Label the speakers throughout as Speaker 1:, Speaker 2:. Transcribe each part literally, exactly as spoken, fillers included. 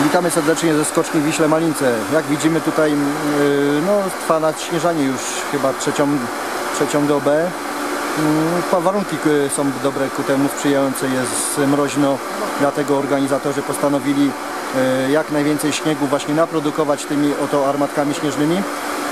Speaker 1: Witamy serdecznie ze skoczni w Wiśle Malince. Jak widzimy tutaj no, trwa nadśnieżanie już chyba trzecią, trzecią dobę. Warunki są dobre ku temu, sprzyjające, jest mroźno, dlatego organizatorzy postanowili jak najwięcej śniegu właśnie naprodukować tymi oto armatkami śnieżnymi,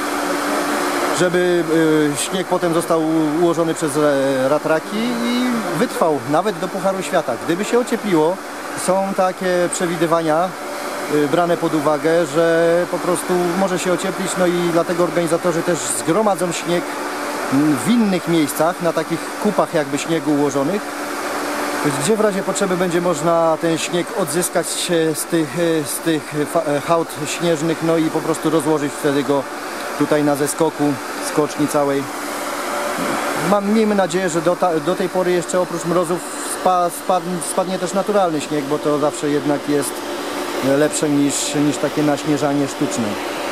Speaker 1: żeby śnieg potem został ułożony przez ratraki i wytrwał nawet do Pucharu Świata. Gdyby się ociepliło, są takie przewidywania brane pod uwagę, że po prostu może się ocieplić, no i dlatego organizatorzy też zgromadzą śnieg w innych miejscach, na takich kupach jakby śniegu ułożonych, gdzie w razie potrzeby będzie można ten śnieg odzyskać z tych, z tych hałd śnieżnych, no i po prostu rozłożyć wtedy go tutaj na zeskoku skoczni całej. Mam, miejmy nadzieję, że do, ta, do tej pory jeszcze oprócz mrozów spa, spadnie, spadnie też naturalny śnieg, bo to zawsze jednak jest lepsze niż, niż takie naśnieżanie sztuczne.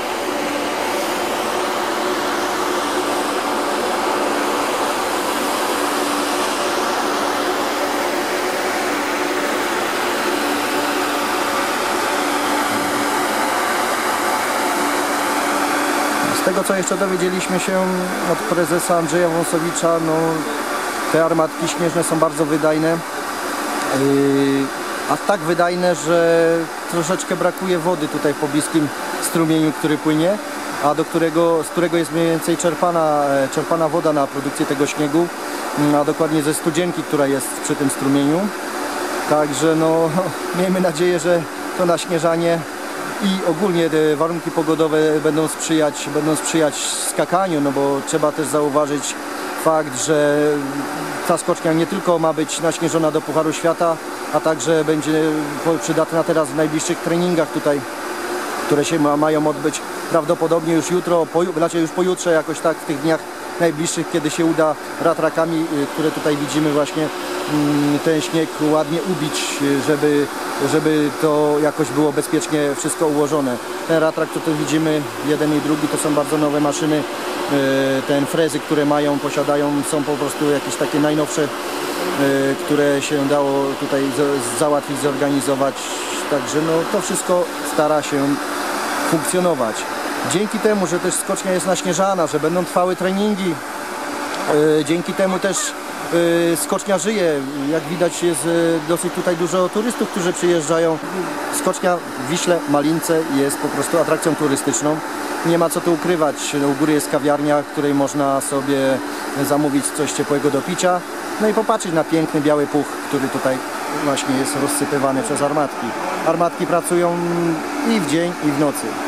Speaker 1: Z tego, co jeszcze dowiedzieliśmy się od prezesa Andrzeja Wąsowicza, no, te armatki śnieżne są bardzo wydajne, yy, a tak wydajne, że troszeczkę brakuje wody tutaj w pobliskim strumieniu, który płynie, a do którego, z którego jest mniej więcej czerpana, czerpana woda na produkcję tego śniegu, a dokładnie ze studzienki, która jest przy tym strumieniu. Także no, miejmy nadzieję, że to naśnieżanie i ogólnie te warunki pogodowe będą sprzyjać, będą sprzyjać skakaniu, no bo trzeba też zauważyć fakt, że ta skocznia nie tylko ma być naśnieżona do Pucharu Świata, a także będzie przydatna teraz w najbliższych treningach tutaj, które się ma, mają odbyć prawdopodobnie już jutro, po, znaczy już pojutrze jakoś tak w tych dniach najbliższych, kiedy się uda ratrakami, które tutaj widzimy właśnie, ten śnieg ładnie ubić, żeby, żeby to jakoś było bezpiecznie wszystko ułożone. Ten ratrak, który widzimy, jeden i drugi, to są bardzo nowe maszyny. Ten frezy, które mają, posiadają, są po prostu jakieś takie najnowsze, które się dało tutaj załatwić, zorganizować. Także no, to wszystko stara się funkcjonować. Dzięki temu, że też skocznia jest naśnieżana, że będą trwały treningi, dzięki temu też skocznia żyje. Jak widać, jest dosyć tutaj dużo turystów, którzy przyjeżdżają. Skocznia w Wiśle Malince jest po prostu atrakcją turystyczną. Nie ma co tu ukrywać. U góry jest kawiarnia, w której można sobie zamówić coś ciepłego do picia. No i popatrzeć na piękny biały puch, który tutaj właśnie jest rozsypywany przez armatki. Armatki pracują i w dzień, i w nocy.